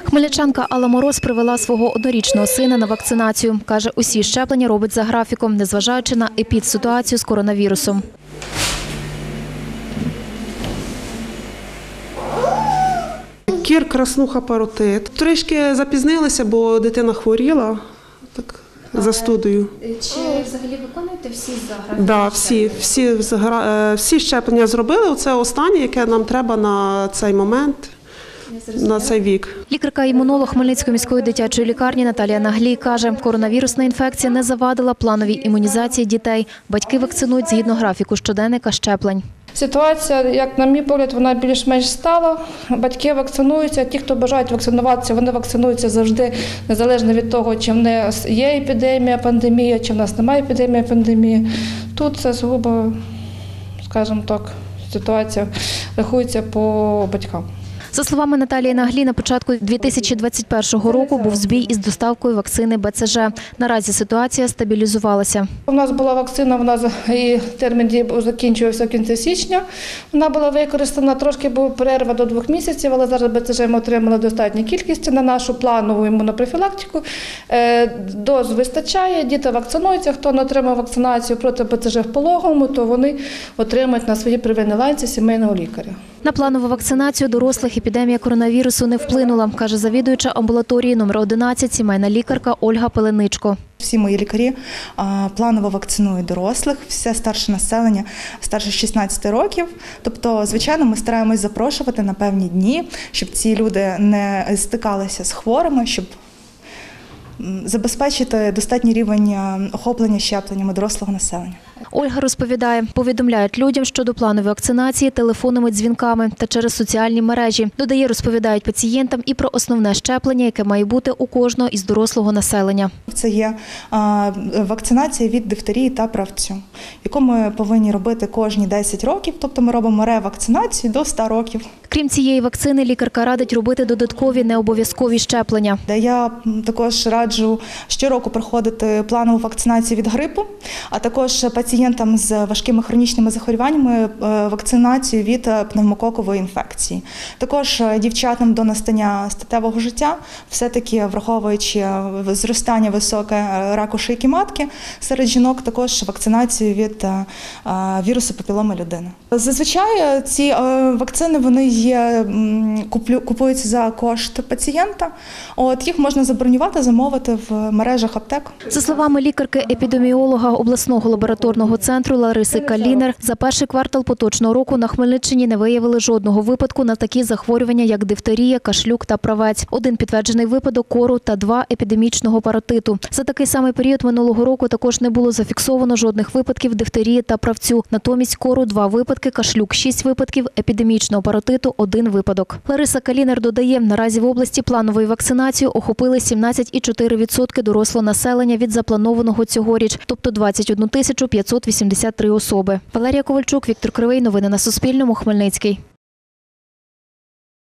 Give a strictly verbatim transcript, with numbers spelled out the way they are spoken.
Хмельничанка Алла Мороз привела свого однорічного сина на вакцинацію. Каже, усі щеплення робить за графіком, незважаючи на епідситуацію з коронавірусом. Кір, краснуха, паротит. Трішки запізнилися, бо дитина хворіла так, застудою. Чи взагалі виконуєте всі за графіком? Да, всі, всі, всі щеплення зробили. Це останнє, яке нам треба на цей момент, на цей вік. Лікарка-імунолог Хмельницької міської дитячої лікарні Наталія Наглій каже, коронавірусна інфекція не завадила плановій імунізації дітей. Батьки вакцинують згідно графіку щоденника щеплень. Ситуація, як на мій погляд, вона більш-менш стала. Батьки вакцинуються, ті, хто бажають вакцинуватися, вони вакцинуються завжди, незалежно від того, чи в нас є епідемія, пандемія, чи в нас немає епідемії, пандемії. Тут це сугубо, скажімо так, ситуація рахується по батькам. За словами Наталії Наглій, на початку дві тисячі двадцять першого року був збій із доставкою вакцини Б Це Же. Наразі ситуація стабілізувалася. У нас була вакцина, вона і термін дії закінчувався в кінці січня. Вона була використана, трошки була перерва до двох місяців, але зараз Б Це Же ми отримали достатню кількість на нашу планову імунопрофілактику. Доз вистачає, діти вакцинуються. Хто не отримав вакцинацію проти Б Це Же в пологовому, то вони отримують на свої первинні ланці сімейного лікаря. На планову вакцинацію дорослих епідемія коронавірусу не вплинула, каже завідуюча амбулаторії номер одинадцять сімейна лікарка Ольга Пеленичко. Всі мої лікарі планово вакцинують дорослих, все старше населення, старше шістнадцяти років. Тобто, звичайно, ми стараємось запрошувати на певні дні, щоб ці люди не стикалися з хворими, щоб забезпечити достатній рівень охоплення щепленнями дорослого населення. Ольга розповідає, повідомляють людям щодо планової вакцинації телефонними дзвінками та через соціальні мережі. Додає, розповідають пацієнтам і про основне щеплення, яке має бути у кожного із дорослого населення. Це є вакцинація від дифтерії та правцю, яку ми повинні робити кожні десять років, тобто ми робимо ревакцинацію до ста років. Крім цієї вакцини, лікарка радить робити додаткові необов'язкові щеплення. Я також раджу щороку проходити планову вакцинацію від грипу, а також пацієнтам з важкими хронічними захворюваннями вакцинацію від пневмококової інфекції. Також дівчатам до настання статевого життя, все-таки враховуючи зростання високе раку шийки матки, серед жінок також вакцинацію від вірусу папіломи людини. Зазвичай ці вакцини вони є, купуються за кошт пацієнта. От, їх можна забронювати, замовити в мережах аптек. За словами лікарки-епідеміолога обласного лабораторного центру Лариси Калінер, за перший квартал поточного року на Хмельниччині не виявили жодного випадку на такі захворювання, як дифтерія, кашлюк та правець. Один підтверджений випадок кору та два епідемічного паротиту. За такий самий період минулого року також не було зафіксовано жодних випадків дифтерії та правцю. Натомість кору – два випадки, кашлюк – шість випадків, епідемічного паротиту – один випадок. Лариса Калінер додає, наразі в області плановою вакцинацією охопили сімнадцять цілих чотири десятих відсотка дорослого населення від запланованого цьогоріч, тобто двадцять одну тисячу п'ятсот вісімдесят три особи. Валерія Ковальчук, Віктор Кривий. Новини на Суспільному. Хмельницький.